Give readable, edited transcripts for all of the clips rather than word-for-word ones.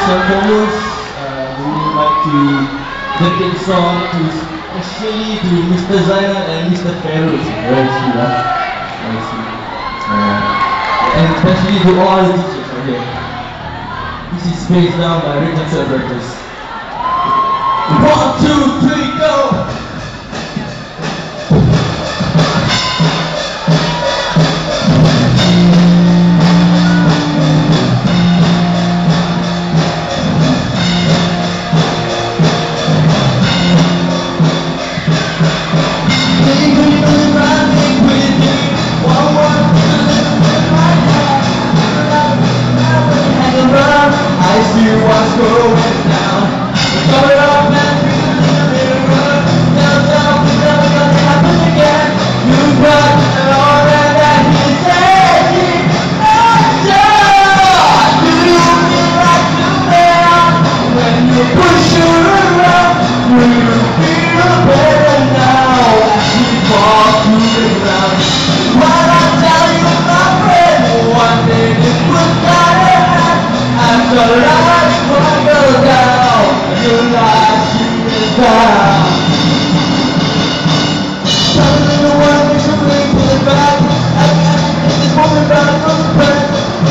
first and foremost, we would like to dedicate the song to especially to Mr. Zainal and Mr. Feroz. Where is he? Where is he? And especially to all the teachers. Okay. This is spaced down by Rick and Celebrities. 1, 2, 3, go! I see what's going down. Cover it up and feel the mirror. Down, it's never gonna happen again. You got all that he said. Do you feel like you man when you push her around? Do you feel better now as she falls to the ground? While I tell you, my friend, one day this was not a hand. After life will go down, your life is down. Something in the world makes you blink, pull it back. I can't this moment back from the past.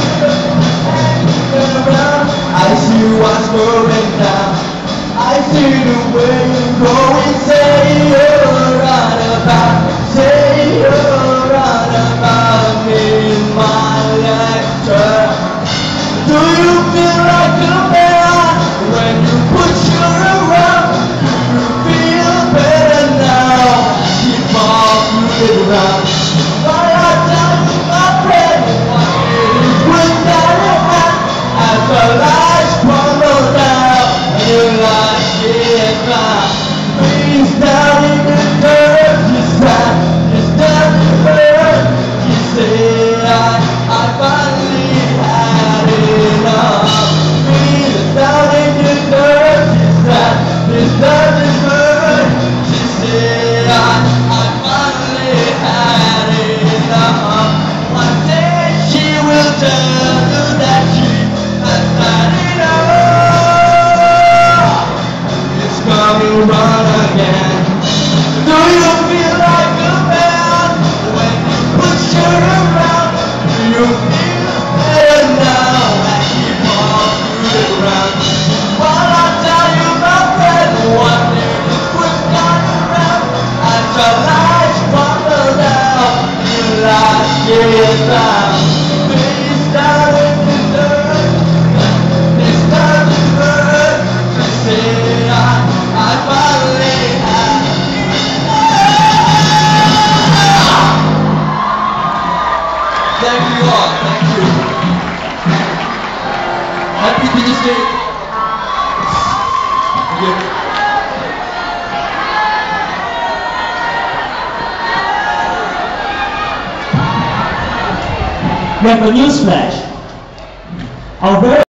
Turn around, I see what's going down. I see the way you go and say you're right about, say you're right about me in my lecture. Do you feel like a man when you push her around? Do you feel better now? Keep on moving around. But I tell you, my friend, one day this was not a hand. After life crumbles down, your life is gone. Breathe down in the dirt, just down the bird. You say I finally had enough. Breathe down in the dirt, this love is hurt. She said I finally had enough. One day she will tell you that she has had enough. It's coming round again. Do you feel like a man when you push her around? Do you feel better now as she falls through the ground? While I tell you, my friend, one day this was not around. After life crumbles down, your life is down. Face down in the dirt, this time is hurt. You say I finally had enough. Thank you all, thank you. Happy Teachers Day. Thank you. We have a news flash. Our very